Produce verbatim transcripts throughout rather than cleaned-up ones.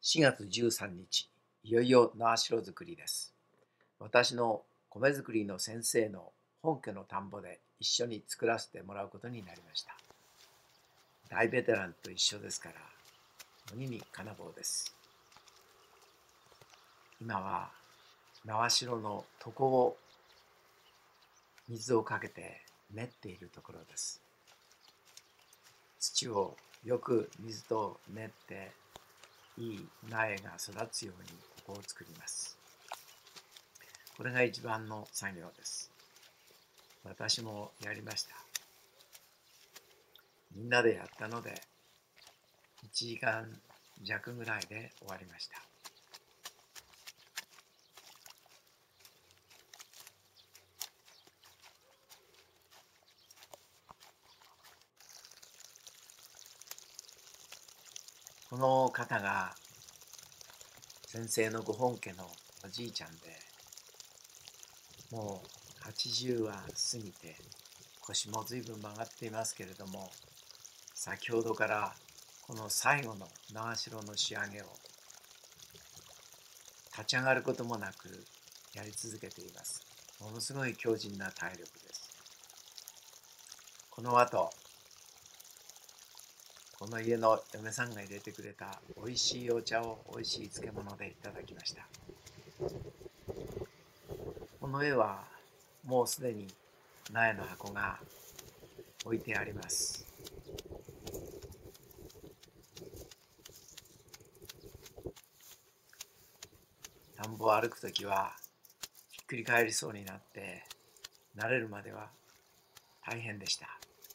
しがつじゅうさんにち、いよいよ苗代作りです。私の米作りの先生の本家の田んぼで一緒に作らせてもらうことになりました。大ベテランと一緒ですから、鬼に金棒です。今は苗代の床を水をかけて練っているところです。土をよく水と練っていい苗が育つようにここを作ります。これが一番の作業です。私もやりました。みんなでやったのでいちじかんじゃくぐらいで終わりました。この方が先生のご本家のおじいちゃんで、もうはちじゅうは過ぎて腰も随分曲がっていますけれども、先ほどからこの最後の苗代の仕上げを立ち上がることもなくやり続けています。ものすごい強靭な体力です。この後、この家の嫁さんが入れてくれたおいしいお茶をおいしい漬物でいただきました。この絵はもうすでに苗の箱が置いてあります。田んぼを歩くときはひっくり返りそうになって慣れるまでは大変でした。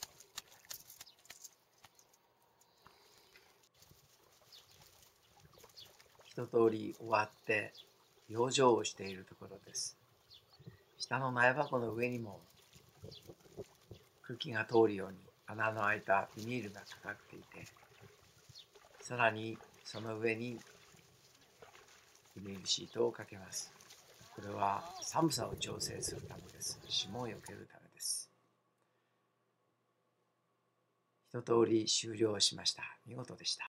一通り終わって養生をしているところです。下の苗箱の上にも空気が通るように穴の開いたビニールがかかっていて、さらにその上にビニールシートをかけます。これは寒さを調整するためです。霜を避けるためです。一通り終了しました。見事でした。